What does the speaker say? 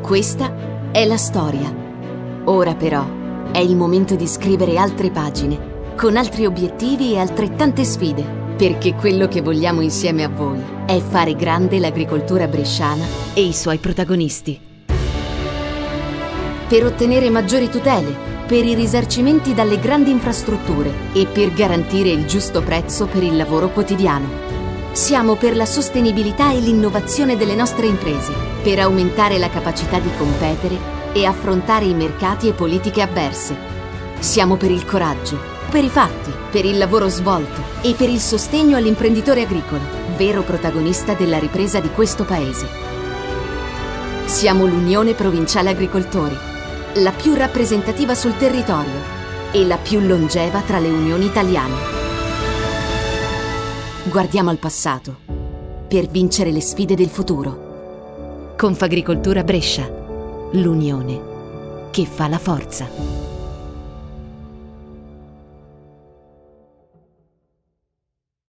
Questa è la storia. Ora però è il momento di scrivere altre pagine, con altri obiettivi e altrettante sfide, perché quello che vogliamo insieme a voi è fare grande l'agricoltura bresciana e i suoi protagonisti. Per ottenere maggiori tutele, per i risarcimenti dalle grandi infrastrutture e per garantire il giusto prezzo per il lavoro quotidiano. Siamo per la sostenibilità e l'innovazione delle nostre imprese, per aumentare la capacità di competere e affrontare i mercati e politiche avverse. Siamo per il coraggio, per i fatti, per il lavoro svolto e per il sostegno all'imprenditore agricolo, vero protagonista della ripresa di questo Paese. Siamo l'Unione Provinciale Agricoltori, la più rappresentativa sul territorio e la più longeva tra le unioni italiane. Guardiamo al passato per vincere le sfide del futuro. Confagricoltura Brescia, l'unione che fa la forza.